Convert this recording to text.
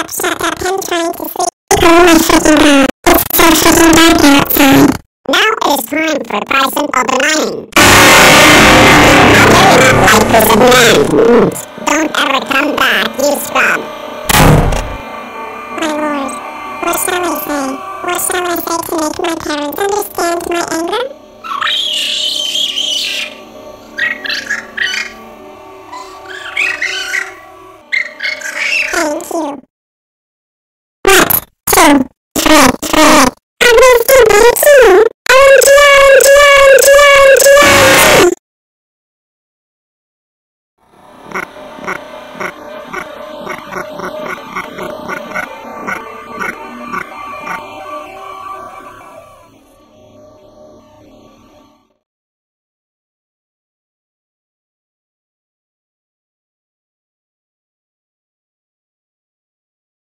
up, shut up, and trying to sleep. Oh my freaking god. It's so freaking dark outside. Now it is time for Bryson of the Nine. I do not like this man. Don't ever come back, you scrub. My lord, what shall I say? What shall I say to make my parents understand my anger? Thank you. 1, 2, 3, 4.